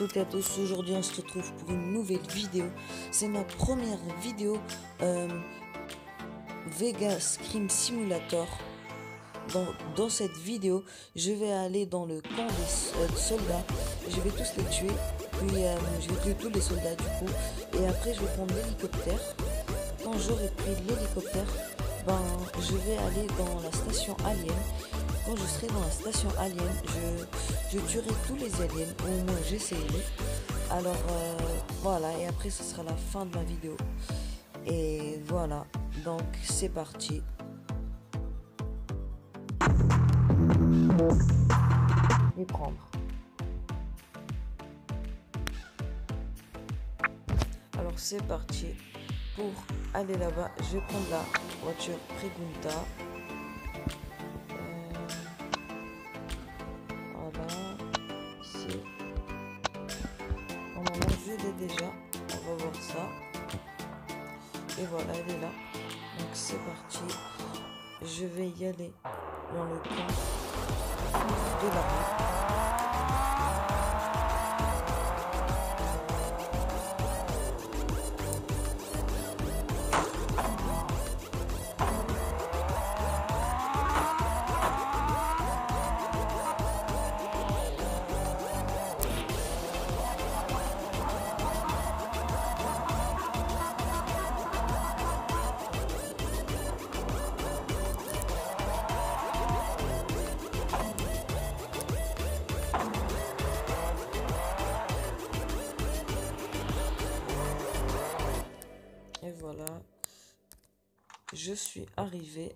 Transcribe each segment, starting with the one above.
toutes et à tous, aujourd'hui on se retrouve pour une nouvelle vidéo. C'est ma première vidéo Vegas Crime Simulator. Dans cette vidéo, je vais aller dans le camp des soldats. Je vais tous les tuer, puis je vais tuer tous les soldats du coup. Et après je vais prendre l'hélicoptère. Quand j'aurai pris l'hélicoptère, je vais aller dans la station alien. Quand je serai dans la station alien, je tuerai tous les aliens, ou au moins j'essayerai. Alors voilà, et après ce sera la fin de ma vidéo. Et voilà, donc c'est parti. Je vais prendre. Alors c'est parti. Pour aller là-bas, je vais prendre la voiture Pregunta. Voilà, ici. Normalement, je l'ai déjà. On va voir ça. Et voilà, elle est là. Donc c'est parti. Je vais y aller dans le camp de l'armée. Et voilà, je suis arrivé.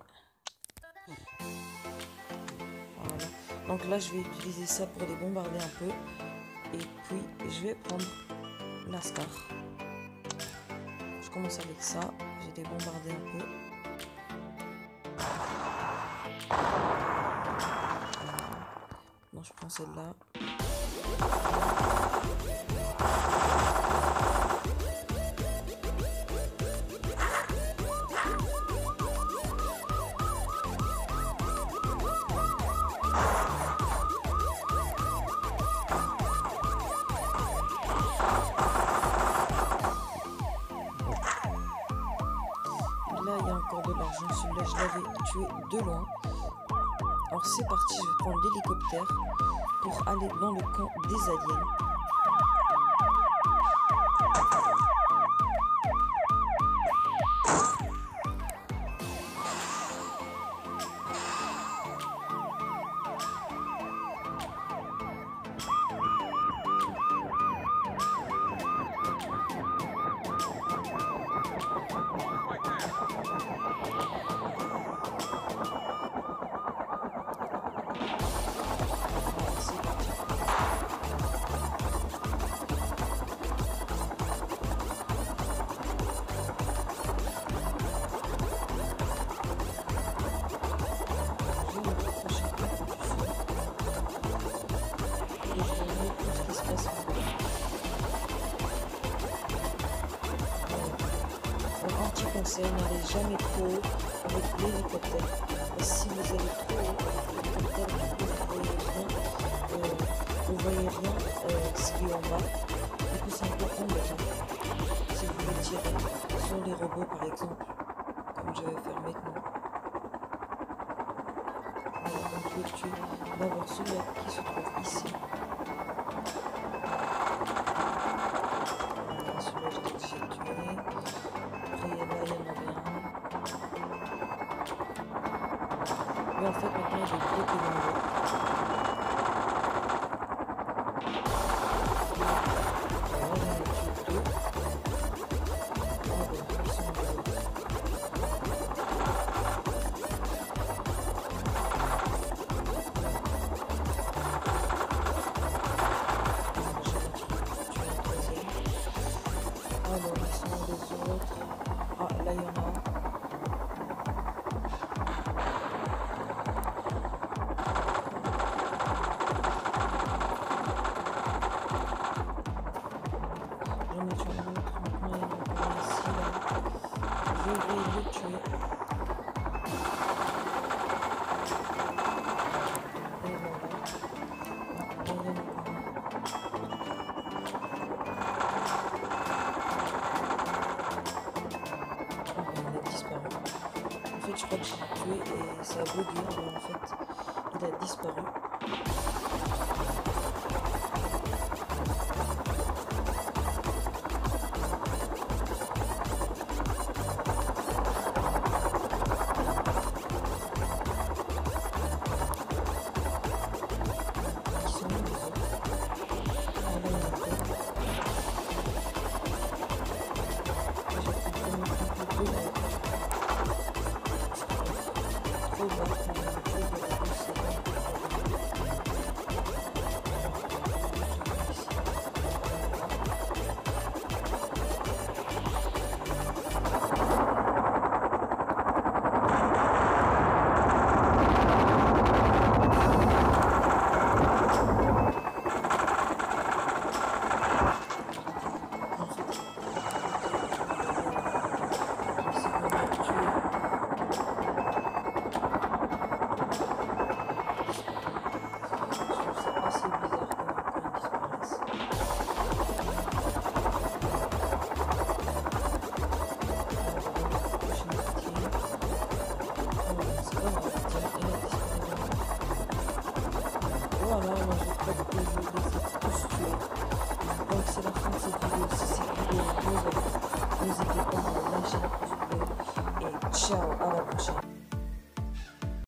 Voilà. Donc là, je vais utiliser ça pour les bombarder un peu. Et puis, je vais prendre la Scar. Je commence avec ça. J'ai les bombardé un peu. Voilà. Non, je prends celle-là. Là, il y a encore de l'argent. Celui-là, je l'avais tué de loin. Alors, c'est parti. Je vais prendre l'hélicoptère pour aller dans le camp des aliens. Conseil, n'allez jamais trop haut avec l'hélicoptère. Si vous allez trop haut avec l'hélicoptère, vous voyez rien ce qui est en bas. Du coup, c'est un peu embêtant. Si vous voulez tirer sur les robots, par exemple, comme je vais faire maintenant. Voilà, donc je vais tuer d'abord celui qui se trouve ici. Voilà, celui-là, je l'ai déjà tué. Après, là, il y en avait un. Mais en fait, maintenant, j'ai bloqué le niveau. Voilà, j'en ai tué deux. Ah bon, ils sont morts. Alors, ils sont les autres. Ah, là, il y en a un. En fait, je crois que je l'ai tué et ça a bugué. Mais en fait, il a disparu. Voilà, moi je crois que je vais laisser tous tuer. Donc c'est la fin de cette vidéo. Si cette vidéo vous a plu, n'hésitez pas à lâcher un pouce bleu. Et ciao, à la prochaine.